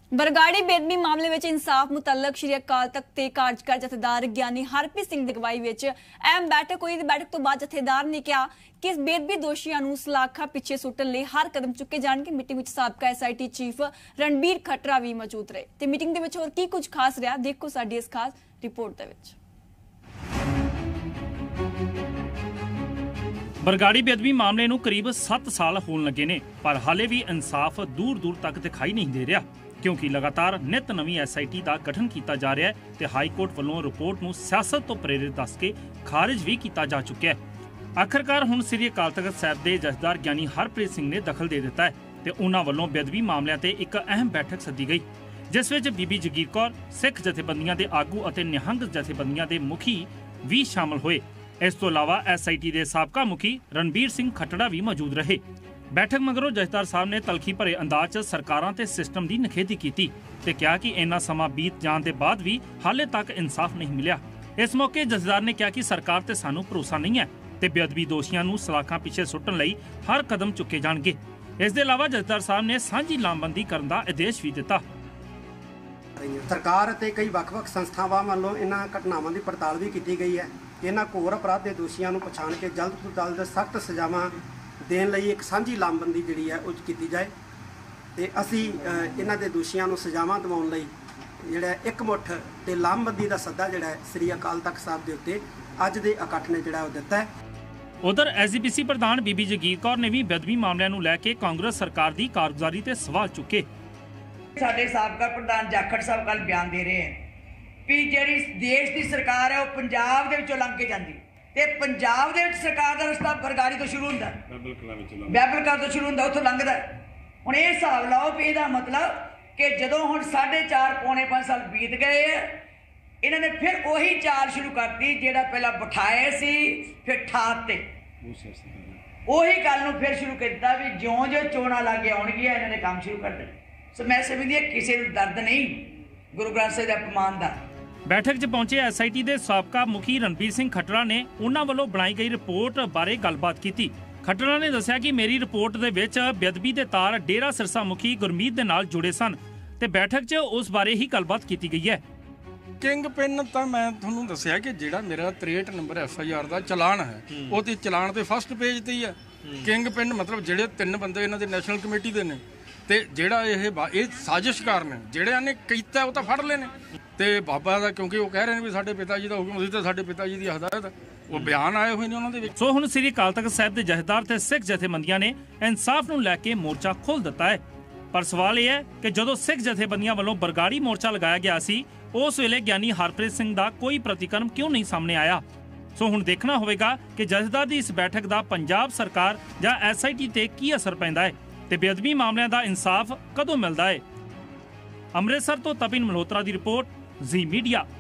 बरगाड़ी बेदबी मामले में इंसाफ मुतलक श्री अकाल तख्त के कार्यकारी जथेदार ज्ञानी हरप्रीत सिंह की अगवाई में अहम बैठक हुई। बैठक तो बाद जथेदार ने कहा कि इस बेदबी दोषियों को सलाखा पिछे सुटन लिए हर कदम चुके जाएंगे। मीटिंग में साबका SIT चीफ रणबीर खट्टरा भी मौजूद रहे। तो मीटिंग के होर की कुछ खास रहा, देखो साडी इस खास रिपोर्ट दे। बरगाड़ी बेदबी मामले नूं करीब 7 साल होण लगे ने, पर हाले भी इंसाफ दूर दूर तक दिखाई नहीं दे रहा, क्योंकि लगातार नित नवीं SIT का गठन किया जा रहा है ते हाई कोर्ट वालों रिपोर्ट नूं सियासत तो प्रेरित दस के खारिज भी किया जा चुका है। आखिरकार हुण श्री अकाल तख्त साहिब के जथेदार ज्ञानी हरप्रीत सिंह ने दखल दे दिता है ते उन्हां वालों बेदबी मामलों ते एक अहम बैठक सद्दी गई, जिस विच बीबी जगीर कौर, सिख जथेबंदियां दे आगू अते निहंग जथेबंदियां दे मुखी भी शामिल होए। इस तो अलावा SIT के साबका मुखी रणबीर सिंह खट्टड़ा भी मौजूद रहे। बैठक मगरों जथेदार साहब ने तलखी भरे अंदाज च सरकारां ते सिस्टम की निखेधी की ते कहा कि इन्ना समा बीत जाने के बाद भी हाले तक इंसाफ नहीं मिलिया। इस मौके जथेदार ने कहा कि सरकार ते सानू भरोसा नहीं है ते बेअदबी दोषियों को सलाखा पिछे सुटन लई हर कदम चुके जाणगे। इस दे अलावा जथेदार साहब ने सांझी लामबंदी करने का आदेश भी दिता। सरकार ते कई वख-वख संस्थावां वालों इन्हां घटनावां की पड़ताल भी की गई है। इन्हां घोर अपराध के दोषियों को पछाण के जल्द तो जल्द सख्त सजावां देण लई एक सांझी लामबंदी जिहड़ी है उह कीती जाए ते असीं इन्हां दे दोषियों को सजावां दिवाउण लई जिहड़ा एकमुठ ते लामबंदी का सद्दा जिहड़ा श्री अकाल तख्त साहिब दे उत्ते अज दे इकट्ठ ने जिहड़ा दिता है। उधर SGPC प्रधान बीबी जगीर कौर ने भी बेदबी मामलों को लैके कांग्रेस सरकार की कारगुजारी ते सवाल चुके। साडे साबका प्रधान जाखड़ साहब कल बयान दे रहे हैं भी जिहड़ी देश की सरकार है वह पंजाब दे विचों लंघ के जाती ते पंजाब दे विच सरकार का रस्ता बरगाड़ी तो शुरू होंदा, बैबल कला तो शुरू होंदा, उत्थों लंघदा। हुण इह हिसाब लाओ भी इहदा मतलब कि जदों हुण 4.5 पौने 5 साल बीत गए है, इन्हां ने फिर वही चाल शुरू करती जिहड़ा पहला बिठाए सी फिर ठाते उही गल नूं फिर शुरू कर दिता भी ज्यों-ज्यों चोणां लागे आउणगियां इन्हां ने काम शुरू कर देना। सो मैं समझदी किसी नूं दर्द नहीं गुरु ग्रंथ साहिब दे अपमान दा। बैठक च पहुंचे SIT के साबका मुखी रणबीर सिंह खट्टड़ा ने उन्हां वालों बनाई गई रिपोर्ट बारे गलबात की। खट्टड़ा ने दस्सिया कि मेरी रिपोर्ट दे विच बेअदबी दे तार डेरा सिरसा मुखी गुरमीत दे नाल जुड़े सन ते बैठक च उस बारे ही गलबात की गई है। किंग पिन तो मैं थोनू दस्सिया कि जिहड़ा मेरा 63 नंबर FIR का चलान है वो तो चलान तो फस्ट पेज ते ही है। किंग पिन मतलब जिहड़े 3 बंदे इन्हां दे नैशनल कमेटी दे ने ते जिहड़ा ये साजिशकार ने जिहड़ियां ने कीता वो तो फड़ लेने ते बाबा दा, क्योंकि वो कह रहे हैं भी साडे पिता जी दा हुक्म सी ते साडे पिता जी दी हदायत है, वो बयान आए हुए ने उन्हां दे विच। सो हुण श्री अकाल तख्त साहिब दे जथेदार ते सिख जथेबंदियां ने इंसाफ नूं लैके मोर्चा खोल दिता है, पर सवाल यह है कि जदों सिख जथेबंदियां वालों बरगाड़ी मोर्चा लगाया गया सी उस वेले ज्ञानी हरप्रीत सिंह दा कोई प्रतिक्रम क्यों नहीं सामने आया। सो हुण देखना होवेगा कि जथेदार दी इस बैठक दा पंजाब सरकार जां SIT ते की असर पैंदा है ते बेअदबी मामलों का इंसाफ कदों मिलता है। अमृतसर तो तपिन मल्होत्रा की रिपोर्ट, जी मीडिया।